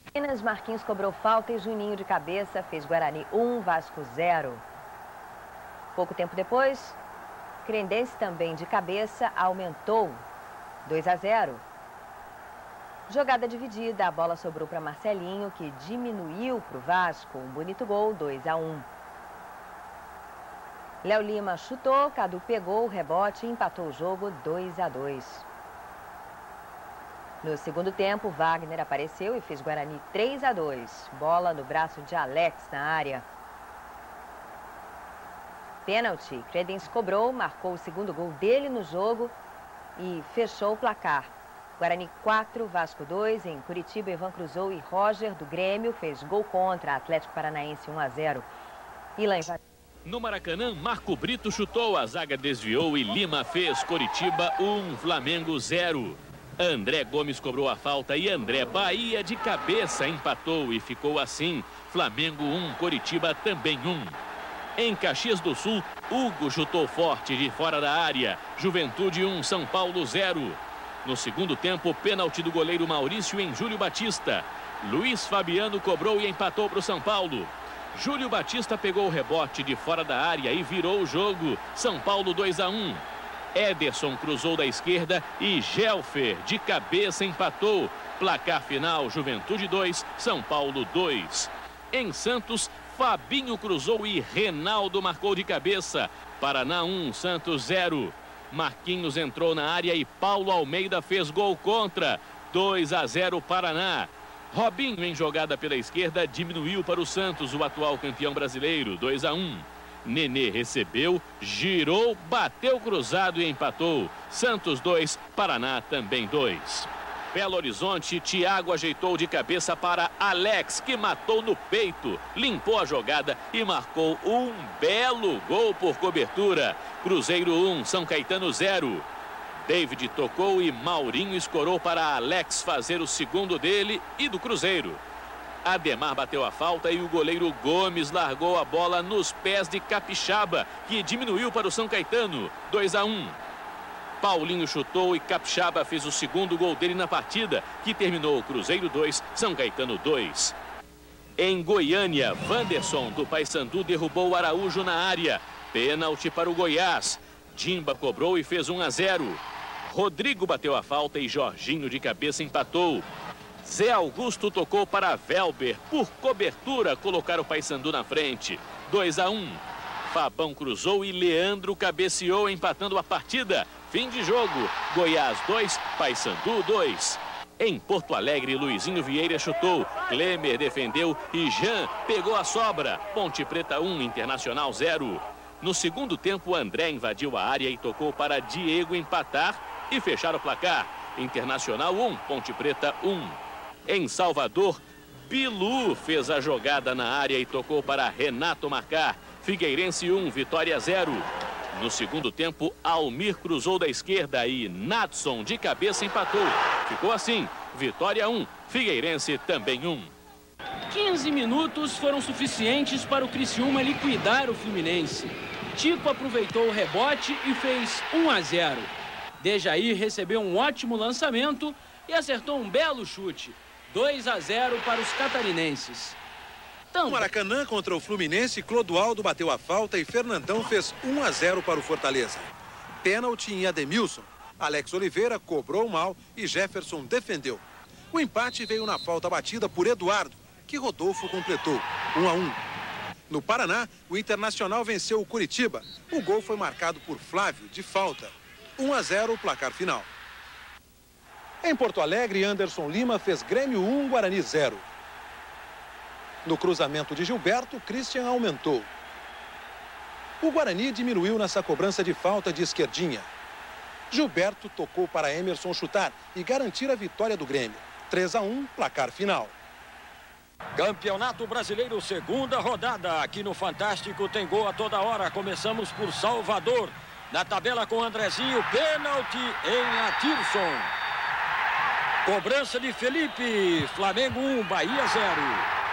Marquinhos cobrou falta e Juninho de cabeça fez Guarani 1, Vasco 0. Pouco tempo depois, Crendense também de cabeça aumentou 2-0. Jogada dividida, a bola sobrou para Marcelinho, que diminuiu para o Vasco. Um bonito gol, 2-1. Léo Lima chutou, Cadu pegou o rebote e empatou o jogo 2-2. No segundo tempo, Wagner apareceu e fez Guarani 3-2. Bola no braço de Alex na área. Pênalti, Crendense cobrou, marcou o segundo gol dele no jogo e fechou o placar. Guarani 4, Vasco 2. Em Curitiba, Ivan cruzou e Roger, do Grêmio, fez gol contra. Atlético Paranaense 1-0. No Maracanã, Marco Brito chutou, a zaga desviou e Lima fez. Curitiba 1, Flamengo 0. André Gomes cobrou a falta e André Bahia de cabeça empatou e ficou assim. Flamengo 1, Curitiba também 1. Em Caxias do Sul, Hugo chutou forte de fora da área. Juventude 1, São Paulo 0. No segundo tempo, pênalti do goleiro Maurício em Júlio Batista. Luiz Fabiano cobrou e empatou para o São Paulo. Júlio Batista pegou o rebote de fora da área e virou o jogo. São Paulo 2-1. Ederson cruzou da esquerda e Gelfer de cabeça empatou. Placar final, Juventude 2, São Paulo 2. Em Santos, Fabinho cruzou e Reinaldo marcou de cabeça. Paraná 1, Santos 0. Marquinhos entrou na área e Paulo Almeida fez gol contra. 2-0 Paraná. Robinho, em jogada pela esquerda, diminuiu para o Santos, o atual campeão brasileiro, 2-1. Nenê recebeu, girou, bateu cruzado e empatou. Santos 2, Paraná também 2. Belo Horizonte, Thiago ajeitou de cabeça para Alex, que matou no peito, limpou a jogada e marcou um belo gol por cobertura. Cruzeiro 1, São Caetano 0. David tocou e Maurinho escorou para Alex fazer o segundo dele e do Cruzeiro. Ademar bateu a falta e o goleiro Gomes largou a bola nos pés de Capixaba, que diminuiu para o São Caetano, 2-1. Paulinho chutou e Capixaba fez o segundo gol dele na partida, que terminou Cruzeiro 2, São Caetano 2. Em Goiânia, Wanderson do Paysandu derrubou o Araújo na área. Pênalti para o Goiás. Dimba cobrou e fez 1-0. Rodrigo bateu a falta e Jorginho de cabeça empatou. Zé Augusto tocou para Velber, por cobertura, colocar o Paysandu na frente. 2-1. Fabão cruzou e Leandro cabeceou, empatando a partida. Fim de jogo. Goiás 2, Paysandu 2. Em Porto Alegre, Luizinho Vieira chutou. Klemer defendeu e Jean pegou a sobra. Ponte Preta 1, Internacional 0. No segundo tempo, André invadiu a área e tocou para Diego empatar e fechar o placar. Internacional 1, Ponte Preta 1. Em Salvador, Bilu fez a jogada na área e tocou para Renato marcar. Figueirense 1, Vitória 0. No segundo tempo, Almir cruzou da esquerda e Natson de cabeça empatou. Ficou assim, Vitória 1, Figueirense também 1. 15 minutos foram suficientes para o Criciúma liquidar o Fluminense. Tico aproveitou o rebote e fez 1-0. Dejair recebeu um ótimo lançamento e acertou um belo chute. 2-0 para os catarinenses. No Maracanã, contra o Fluminense, Clodoaldo bateu a falta e Fernandão fez 1-0 para o Fortaleza. Pênalti em Ademilson. Alex Oliveira cobrou mal e Jefferson defendeu. O empate veio na falta batida por Eduardo, que Rodolfo completou, 1-1. No Paraná, o Internacional venceu o Curitiba. O gol foi marcado por Flávio, de falta. 1-0 o placar final. Em Porto Alegre, Anderson Lima fez Grêmio 1, Guarani 0. No cruzamento de Gilberto, Christian aumentou. O Guarani diminuiu nessa cobrança de falta de esquerdinha. Gilberto tocou para Emerson chutar e garantir a vitória do Grêmio. 3-1, placar final. Campeonato Brasileiro, segunda rodada. Aqui no Fantástico tem gol a toda hora. Começamos por Salvador. Na tabela com Andrezinho, pênalti em Atirson. Cobrança de Felipe. Flamengo 1, Bahia 0.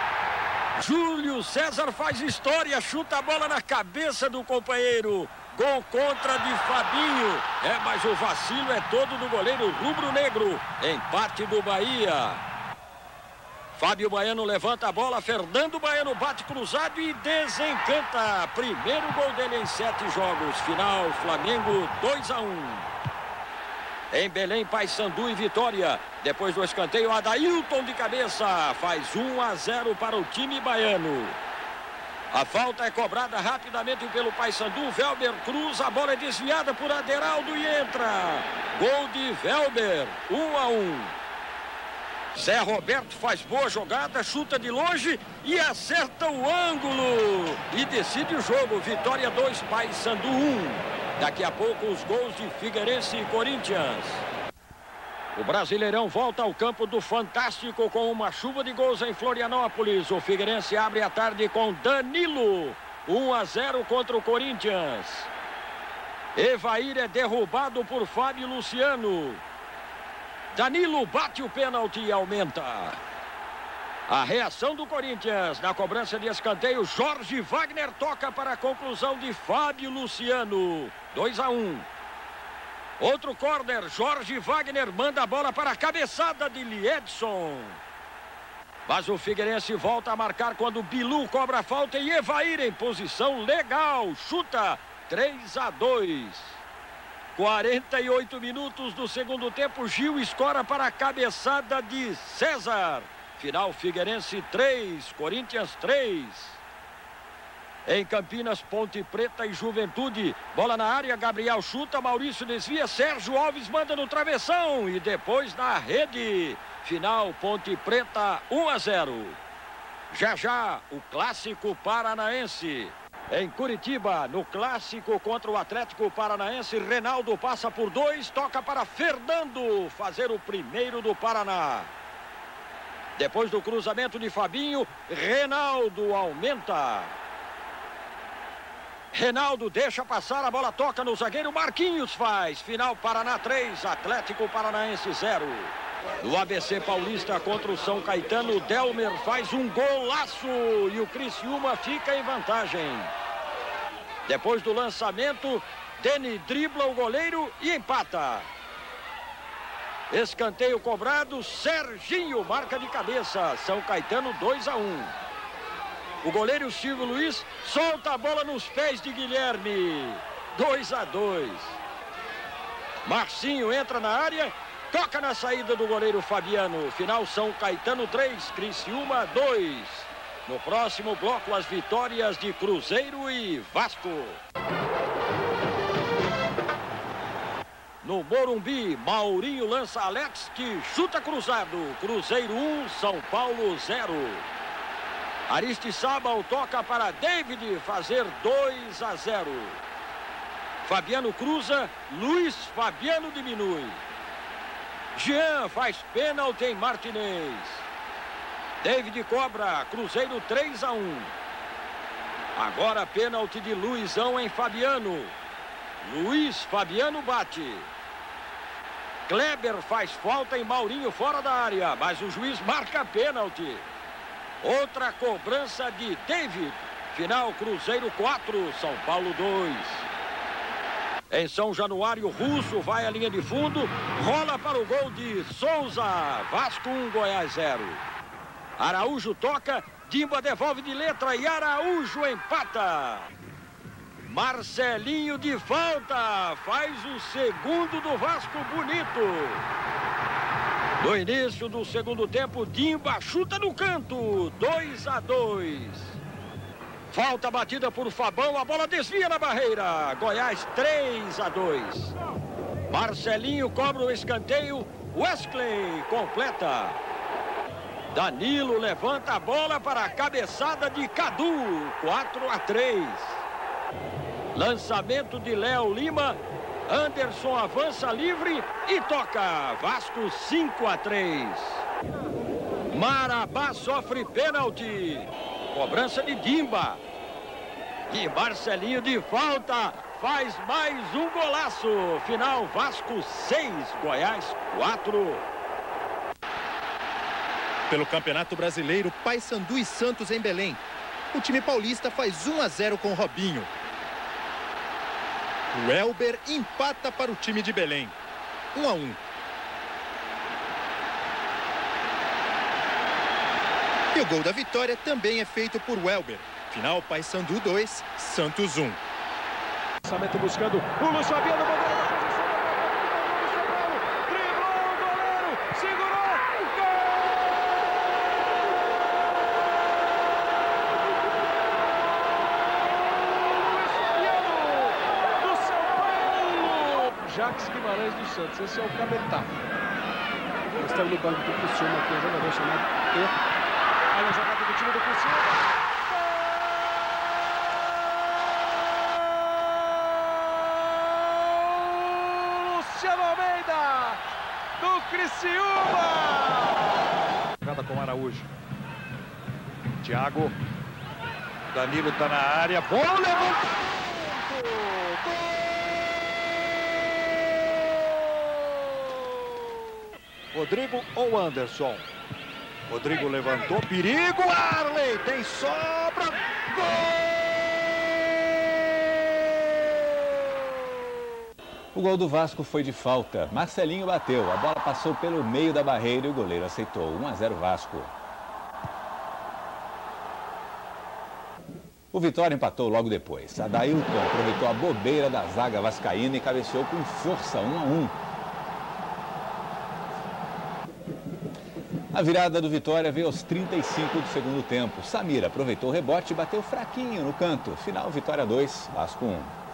Júlio César faz história, chuta a bola na cabeça do companheiro. Gol contra de Fabinho. Mas o vacilo é todo do goleiro rubro-negro. Empate do Bahia. Fábio Baiano levanta a bola, Fernando Baiano bate cruzado e desencanta. Primeiro gol dele em 7 jogos. Final, Flamengo 2-1. Em Belém, Paysandu e Vitória. Depois do escanteio, Adailton de cabeça. Faz 1-0 para o time baiano. A falta é cobrada rapidamente pelo Paysandu. Velber cruza, a bola é desviada por Aderaldo e entra. Gol de Velber, 1-1. Zé Roberto faz boa jogada, chuta de longe e acerta o ângulo. E decide o jogo. Vitória 2, Paysandu 1. Daqui a pouco os gols de Figueirense e Corinthians. O Brasileirão volta ao campo do Fantástico com uma chuva de gols em Florianópolis. O Figueirense abre a tarde com Danilo. 1-0 contra o Corinthians. Evair é derrubado por Fábio Luciano. Danilo bate o pênalti e aumenta. A reação do Corinthians na cobrança de escanteio. Jorge Wagner toca para a conclusão de Fábio Luciano. 2-1. Outro córner. Jorge Wagner manda a bola para a cabeçada de Liedson. Mas o Figueirense volta a marcar quando Bilu cobra a falta e Evair em posição legal. Chuta. 3-2. 48 minutos do segundo tempo. Gil escora para a cabeçada de César. Final, Figueirense 3, Corinthians 3. Em Campinas, Ponte Preta e Juventude. Bola na área, Gabriel chuta, Maurício desvia, Sérgio Alves manda no travessão e depois na rede. Final, Ponte Preta 1-0. Já, o clássico paranaense. Em Curitiba, no clássico contra o Atlético Paranaense, Reinaldo passa por 2, toca para Fernando fazer o primeiro do Paraná. Depois do cruzamento de Fabinho, Reinaldo aumenta. Reinaldo deixa passar, a bola toca no zagueiro, Marquinhos faz. Final, Paraná 3, Atlético Paranaense 0. No ABC Paulista contra o São Caetano, Delmer faz um golaço e o Criciúma fica em vantagem. Depois do lançamento, Deni dribla o goleiro e empata. Escanteio cobrado, Serginho marca de cabeça. São Caetano 2-1. O goleiro Silvio Luiz solta a bola nos pés de Guilherme. 2-2. Marcinho entra na área, toca na saída do goleiro Fabiano. Final, São Caetano 3, Criciúma 2. No próximo bloco, as vitórias de Cruzeiro e Vasco. No Morumbi, Maurinho lança Alex, que chuta cruzado. Cruzeiro 1, São Paulo 0. Aristizábal toca para David fazer 2-0. Fabiano cruza, Luiz Fabiano diminui. Jean faz pênalti em Martinez. David cobra, Cruzeiro 3-1. Agora pênalti de Luizão em Fabiano. Luiz Fabiano bate. Kleber faz falta em Maurinho fora da área, mas o juiz marca pênalti. Outra cobrança de David. Final, Cruzeiro 4, São Paulo 2. Em São Januário, Russo vai à linha de fundo, rola para o gol de Souza. Vasco 1, Goiás 0. Araújo toca, Dimba devolve de letra e Araújo empata. Marcelinho de falta faz o segundo do Vasco bonito. No início do segundo tempo, Dimba chuta no canto, 2-2. Falta batida por Fabão, a bola desvia na barreira. Goiás 3-2. Marcelinho cobra o escanteio, Wesley completa. Danilo levanta a bola para a cabeçada de Cadu, 4-3. Lançamento de Léo Lima, Anderson avança livre e toca. Vasco 5-3. Marabá sofre pênalti. Cobrança de Dimba. E Marcelinho de falta faz mais um golaço. Final, Vasco 6, Goiás 4. Pelo Campeonato Brasileiro, Paysandu e Santos em Belém. O time paulista faz 1-0 com Robinho. O Elber empata para o time de Belém. 1-1. E o gol da vitória também é feito por Welber. Final, Paysandu 2, Santos 1. Lançamento buscando o Lúcio Fabiano, bandeira da posição, driblou o goleiro, segurou, gol! Lúcio Fabiano, do São Paulo! Jacques Guimarães do Santos, esse é o Cabetá. Está no banco do Criciúma, aqui um jogador chamado Olha a jogada do time do Criciúma. Luciano Almeida, do Criciúma. Jogada com Araújo. Thiago. Danilo está na área. Bola levantamento. Rodrigo ou Anderson? Rodrigo levantou, perigo, Arley, tem sobra, gol! O gol do Vasco foi de falta. Marcelinho bateu, a bola passou pelo meio da barreira e o goleiro aceitou. 1-0 Vasco. O Vitória empatou logo depois. Adailton aproveitou a bobeira da zaga vascaína e cabeceou com força, 1-1. A virada do Vitória veio aos 35 do segundo tempo. Samir aproveitou o rebote e bateu fraquinho no canto. Final, Vitória 2, Vasco 1.